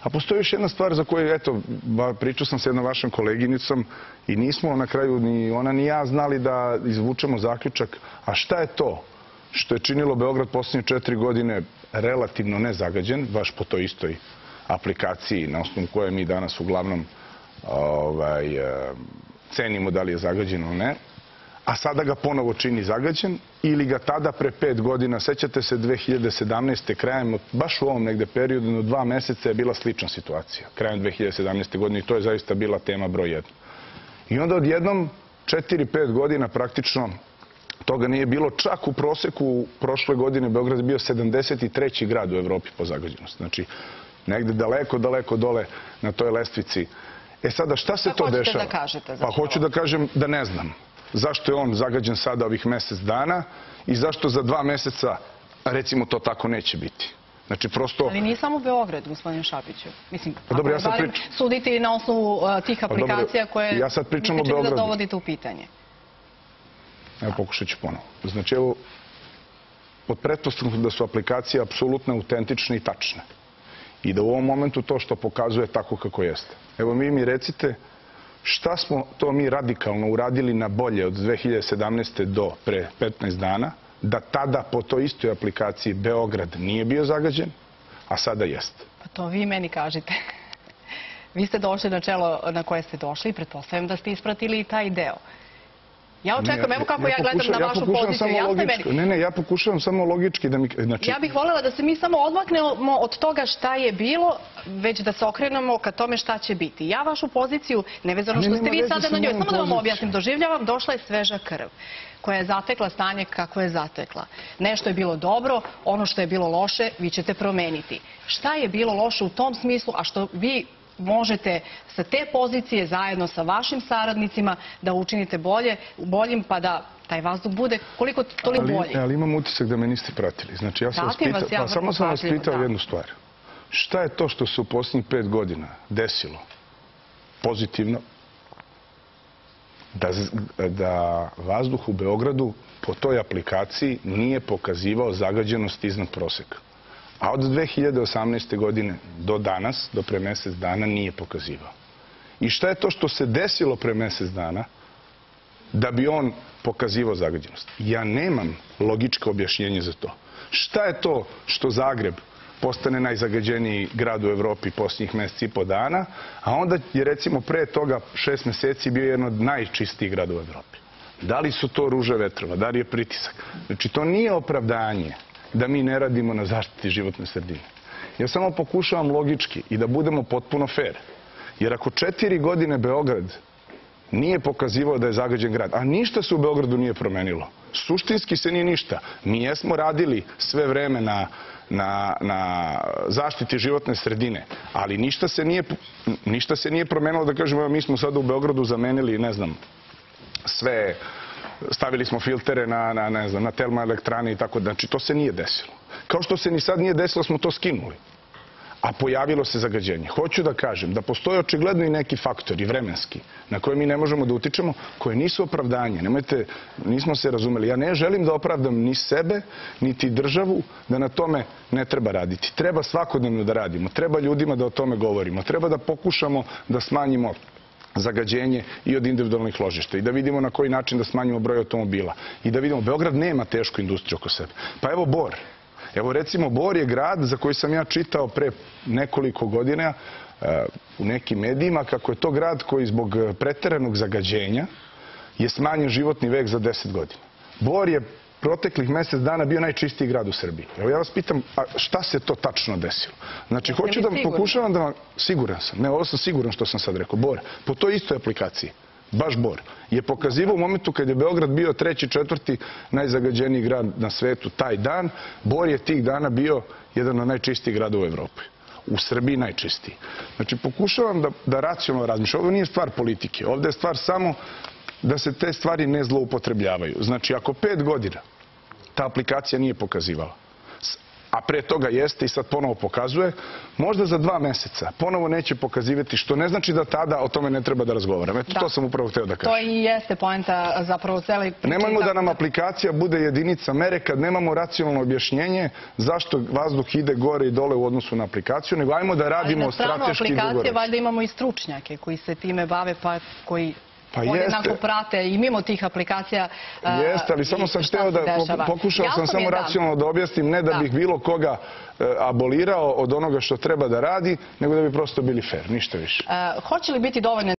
A postoji još jedna stvar za koju, eto, pričao sam s jednom vašom koleginicom i nismo na kraju ni ona ni ja znali da izvučemo zaključak. A šta je to što je činilo Beograd posljednje 4 godine relativno nezagađen, baš po toj istoj aplikaciji na osnovu koje mi danas uglavnom cenimo da li je zagađeno ili ne, a sada ga ponovo čini zagađen, ili ga tada pre 5 godina, sećate se 2017. krajem, baš u ovom negde periodu, no 2 meseca je bila slična situacija, krajem 2017. godine, i to je zaista bila tema broj 1. I onda odjednom 4-5 godina praktično toga nije bilo. Čak u proseku prošle godine Beograd je bio 73. grad u Evropi po zagađenosti. Znači, negde daleko, daleko dole na toj lestvici. E sada, šta se to dešava? Šta hoćete da kažete? Pa hoću da kažem da ne znam. Zašto je on zagađen sada ovih mesec dana i zašto za 2 meseca, recimo, to tako neće biti. Znači, prosto... Ali nije samo Beograd, gospodine Šapiću. Mislim, ako barem sudite i na osnovu tih aplikacija koje mislite da dovodite u pitanje. Evo, pokušat ću ponovo. Znači, evo, pod pretpostavkom da su aplikacije apsolutno autentične i tačne. I da u ovom momentu to što pokazuje tako kako jeste. Evo, mi recite šta smo to mi radikalno uradili na bolje od 2017. do pre 15 dana, da tada po toj istoj aplikaciji Beograd nije bio zagađen, a sada jeste. Pa to vi meni kažete. Vi ste došli na čelo na koje ste došli i pretpostavljam da ste ispratili i taj deo. Ja očekujem, evo kako ja gledam na vašu poziciju. Ne, ja pokušavam samo logički da mi... Ja bih voljela da se mi samo odmaknemo od toga šta je bilo, već da se okrenemo ka tome šta će biti. Ja vašu poziciju, nevezano što ste vi sada na njoj, samo da vam objasnim, doživljavam, došla je sveža krv koja je zatekla stanje kako je zatekla. Nešto je bilo dobro, ono što je bilo loše, vi ćete promeniti. Šta je bilo loše u tom smislu, a što vi možete sa te pozicije zajedno sa vašim saradnicima da učinite boljim, pa da taj vazduh bude koliko toliko bolji. Ali imam utisak da me niste pratili. Znači, samo sam vas pitao jednu stvar. Šta je to što se u posljednjih 5 godina desilo pozitivno da vazduh u Beogradu po toj aplikaciji nije pokazivao zagađenost iznad proseka? A od 2018. godine do danas, do pre mesec dana, nije pokazivao. I šta je to što se desilo pre mesec dana da bi on pokazivao zagađenost? Ja nemam logičko objašnjenje za to. Šta je to što Zagreb postane najzagađeniji grad u Evropi posljednjih meseci i po dana, a onda je recimo pre toga 6 meseci bio jedan od najčistijih gradova u Evropi? Da li su to ruže vetrova? Da li je pritisak? Znači, to nije opravdanje da mi ne radimo na zaštiti životne sredine. Ja samo pokušavam logički i da budemo potpuno fair. Jer ako 4 godine Beograd nije pokazivao da je zagađen grad, a ništa se u Beogradu nije promenilo, suštinski se nije ništa. Mi jesmo radili sve vreme na zaštiti životne sredine, ali ništa se nije promenilo da kažemo mi smo sada u Beogradu zamenili, ne znam, sve... Stavili smo filtere na termoelektrane i tako da. Znači, to se nije desilo. Kao što se ni sad nije desilo, smo to skinuli. A pojavilo se zagađenje. Hoću da kažem da postoje očigledno i neki faktori vremenski na koje mi ne možemo da utičemo, koje nisu opravdanje. Nemojte, nismo se razumeli. Ja ne želim da opravdam ni sebe, niti državu da na tome ne treba raditi. Treba svakodnevno da radimo. Treba ljudima da o tome govorimo. Treba da pokušamo da smanjimo zagađenje i od individualnih ložišta i da vidimo na koji način da smanjimo broj automobila i da vidimo, Beograd nema tešku industriju oko sebe. Pa evo Bor. Evo recimo Bor je grad za koji sam ja čitao pre nekoliko godina u nekim medijima kako je to grad koji zbog preteranog zagađenja je smanjen životni vek za 10 godina. Bor je proteklih mesec dana bio najčistiji grad u Srbiji. Evo ja vas pitam, a šta se to tačno desilo? Znači, hoću da pokušavam da vam... Siguran sam. Ne, ovo sam siguran što sam sad rekao. Bor, po toj istoj aplikaciji, baš Bor, je pokazivao u momentu kad je Beograd bio 3., 4. najzagađeniji grad na svetu taj dan. Bor je tih dana bio jedan od najčistijih grada u Evropi. U Srbiji najčistiji. Znači, pokušavam da racionalno razmišljam. Ovo nije stvar politike. Ovde je stvar samo da se te stvari ne zloupotrebljavaju. Znači, ako 5 godina ta aplikacija nije pokazivala, a pre toga jeste i sad ponovo pokazuje, možda za 2 meseca ponovo neće pokazivati, što ne znači da tada o tome ne treba da razgovaram. Eto, to sam upravo hteo da kažem. To i jeste poenta zapravo cele priče. Nemojmo da nam aplikacija bude jedinica mere kad nemamo racionalno objašnjenje zašto vazduh ide gore i dole u odnosu na aplikaciju, nego ajmo da radimo strateški dugoročno. Ali na stranu aplikacije valjda imamo i stručnjake koji se time bave, pa koji podjednako prate i mimo tih aplikacija. Jeste, ali samo sam hteo da pokušao sam samo racionalno da objasnim, ne da bih bilo koga abolirao od onoga što treba da radi, nego da bi prosto bili fair, ništa više. Hoće li biti dovoljne